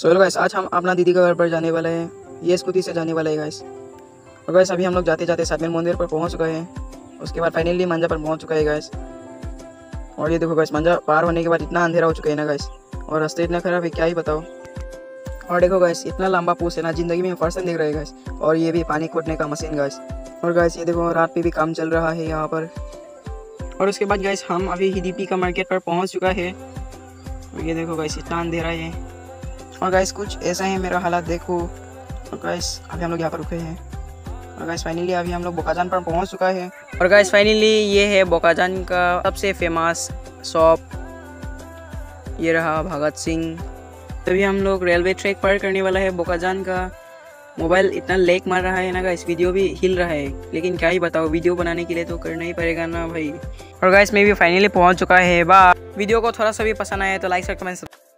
So hello guys, आज हम अपना दीदी के घर पर जाने वाले हैं। ये स्कूटी से जाने वाले हैं गाइस। और गाइस अभी हम लोग जाते जाते सातवें मंदिर पर पहुंच गए हैं। उसके बाद फाइनली मंजा पर पहुंच चुका है गाइस। और ये देखो गाइस, मंजा पार होने के बाद इतना अंधेरा हो चुका है ना गाइस, और रास्ते इतना खराब है क्या ही बताओ। और देखो गाइस, इतना लंबा पूछ है ना, जिंदगी में फर्स्ट टाइम देख रहे हैं गाइस। और ये भी पानी खोदने का मशीन गाइस। और गाइस ये देखो, रात पे भी काम चल रहा है यहाँ पर। और उसके बाद गाइस हम अभी हिडीपी का मार्केट पर पहुँच चुका है। और ये देखो गाइस, इतना अंधेरा है। और गाइस कुछ ऐसा है मेरा हालात, देखो। और गाइस अभी हम लोग यहाँ पर रुके हैं। और गाइस फाइनली अभी हम लोग बोकाजान पर पहुँच चुका है। और गाइस फाइनली ये है बोकाजान का सबसे फेमस शॉप। ये रहा भगत सिंह। तभी हम लोग रेलवे ट्रैक पार करने वाला है बोकाजान का। मोबाइल इतना लेक मार रहा है ना गाइस, वीडियो भी हिल रहा है, लेकिन क्या ही बताओ, वीडियो बनाने के लिए तो करना ही पड़ेगा ना भाई। और गाइस मैं भी फाइनली पहुँच चुका है। वीडियो को थोड़ा सा भी पसंद आया तो लाइक कमेंट